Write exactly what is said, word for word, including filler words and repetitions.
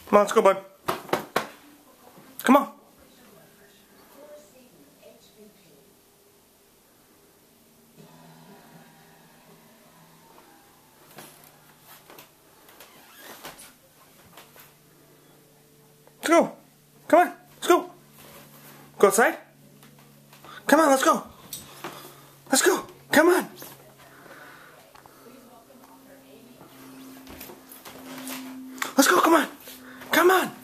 Come on, let's go, bud. Come on. Let's go. Come on. Let's go. Go outside. Come on, let's go. Let's go. Come on. Let's go, come on. Come on.